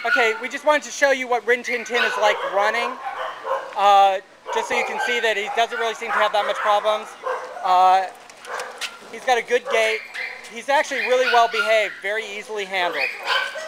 Okay, we just wanted to show you what Rin Tin Tin is like running, just so you can see that he doesn't really seem to have that much problems. He's got a good gait. He's actually really well behaved, very easily handled.